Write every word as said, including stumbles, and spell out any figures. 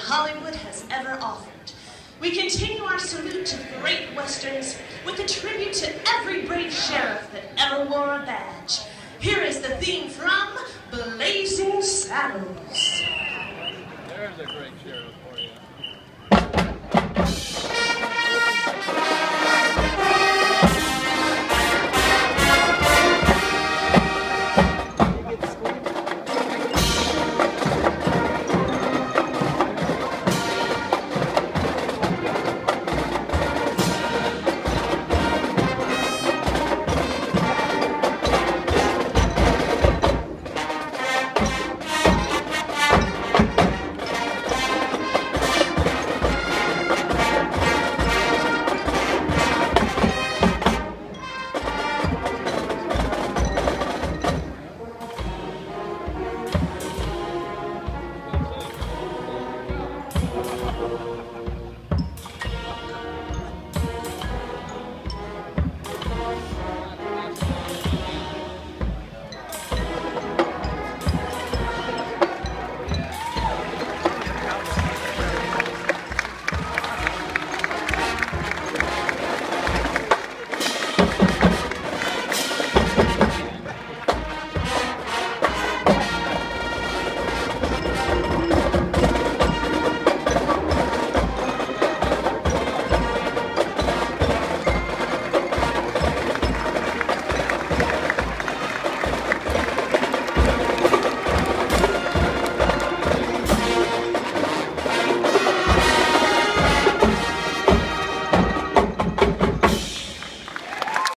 Hollywood has ever offered. We continue our salute to the great Westerns with a tribute to every brave sheriff that ever wore a badge. Here is the theme from Blazing Saddles. There's a great sheriff for you.